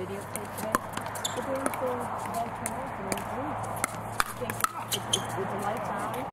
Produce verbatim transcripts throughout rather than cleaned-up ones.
videotape today. But there was the ball came off and it was blue. It's, it's, it's with the lights on.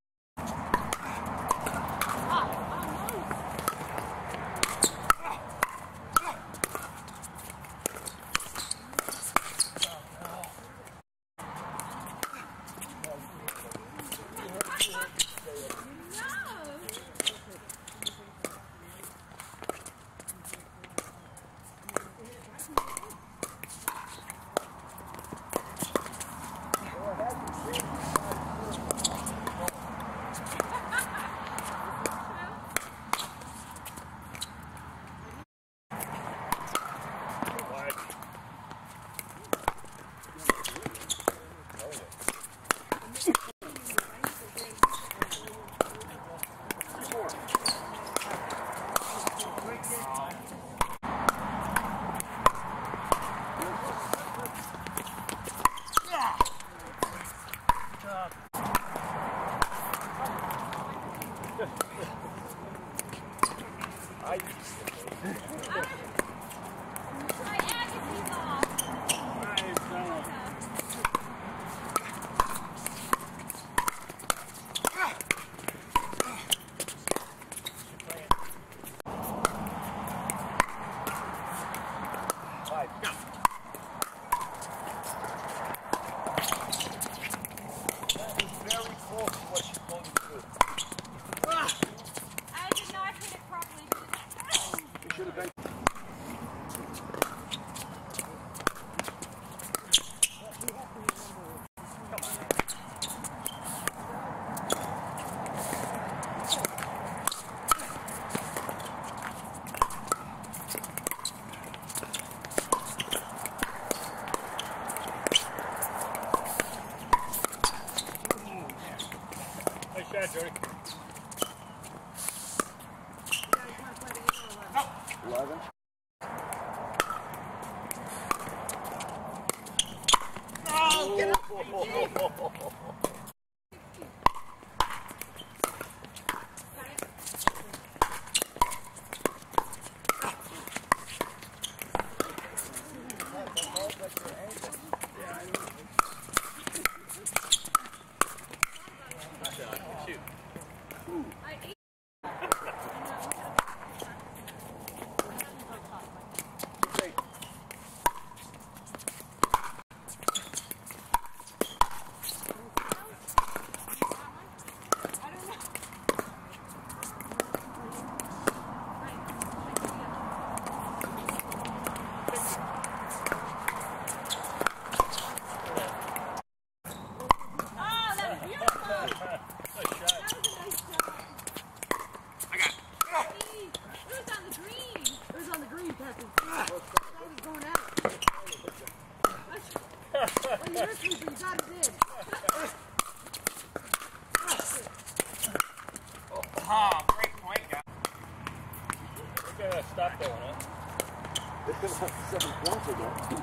Nice shot, Jody. eleven. Oh, get up! Ah, great point, guys. Look at that stop going up. It's been like seven points ago.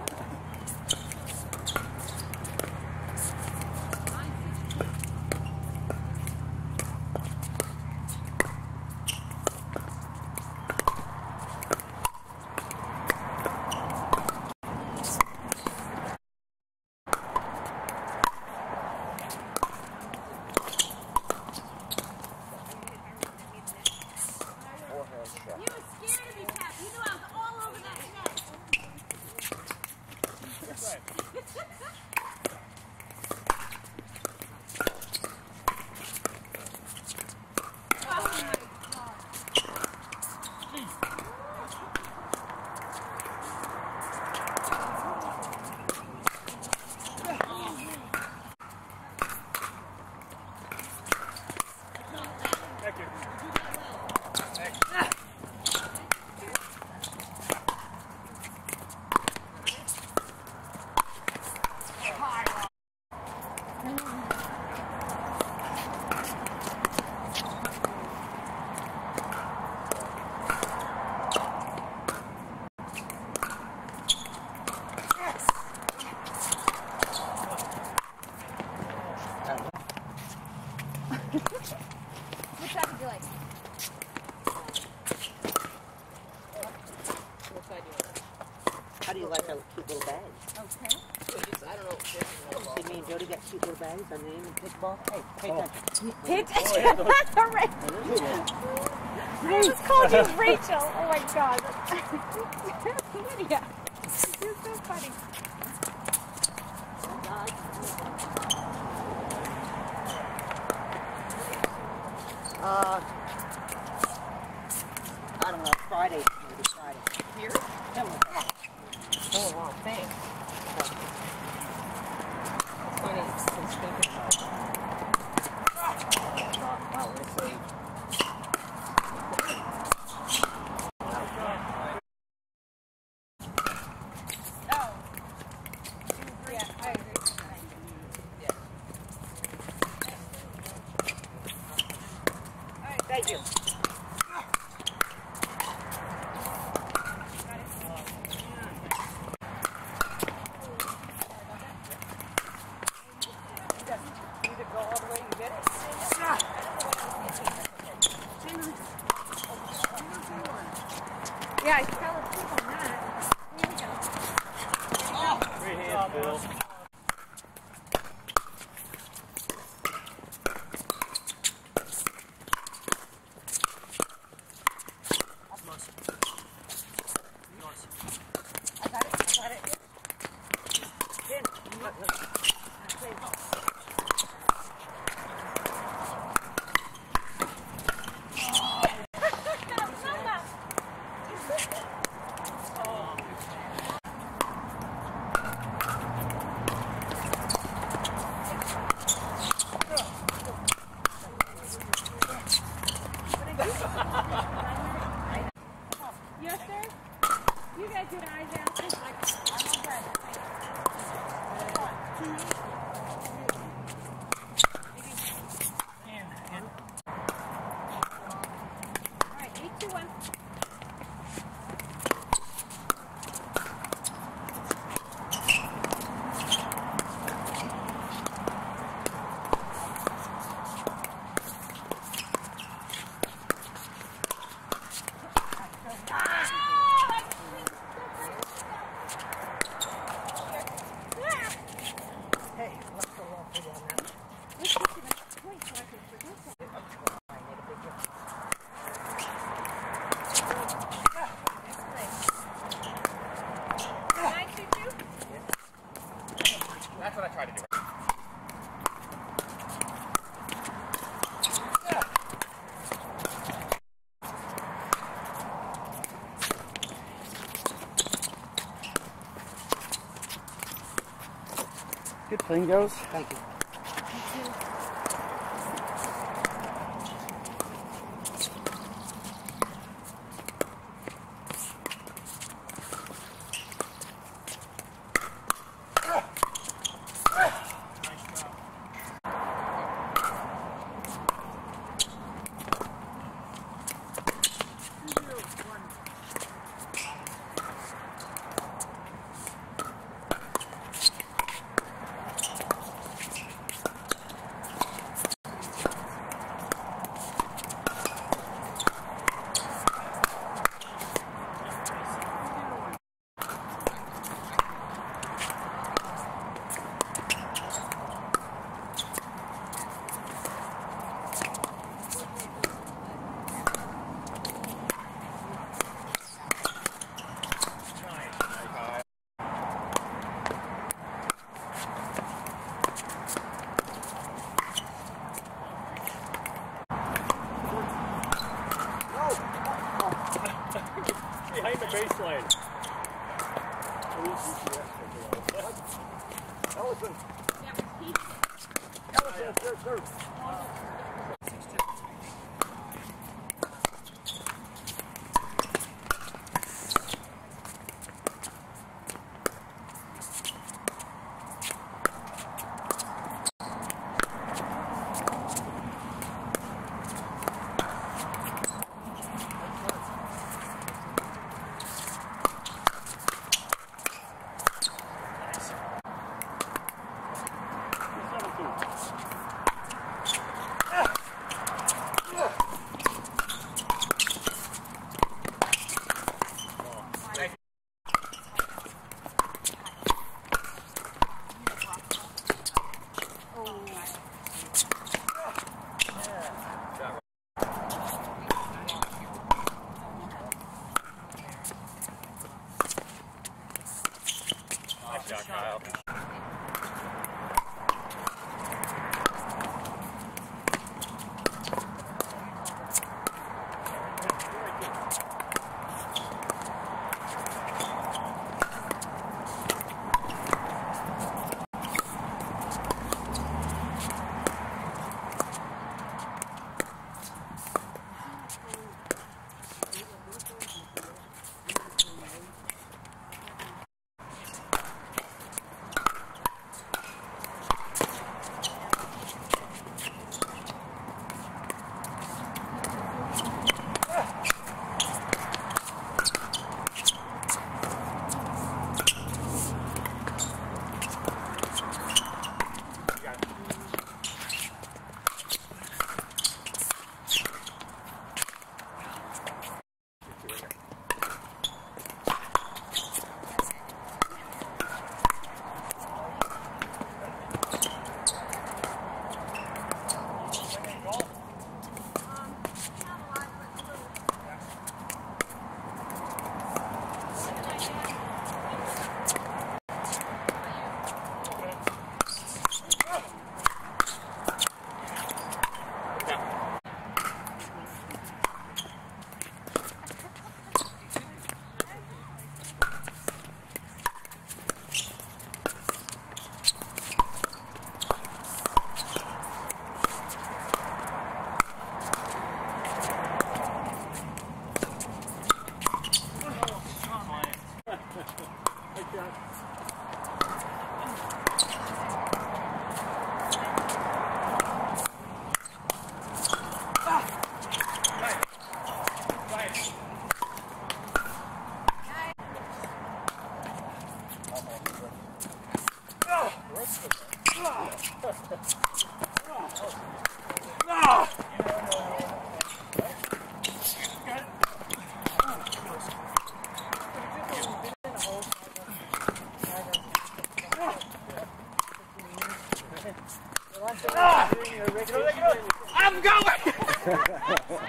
You were scared of me, Pat. You knew I was all over that net. got cute little bags. Our name and Pickleball. Hey, pay Oh. attention. Pay attention. All right. I just called you Rachel. Oh my God. Lydia. You're so funny. Uh, I don't know. Friday. Maybe Friday. Here? Something like that. Oh, wow. Thanks. Funny. It's thinking about it. Oh, we'll see. Thank you. Yeah, I fell asleep on that. Here we go. Great hands, Bill. I got it. I got it. Then, look, look. Yes, sir? You got good eyes out. I'm all right. All right, eight, two, one. Hey, let's go off for one now. Let's get to the point so I can forget something. I made a big difference. Nine, two, two? That's what I tried to do. Good thing goes. Thank you. Behind the baseline. Ellison. Ellison, serve, serve. Seven, two. Lydia.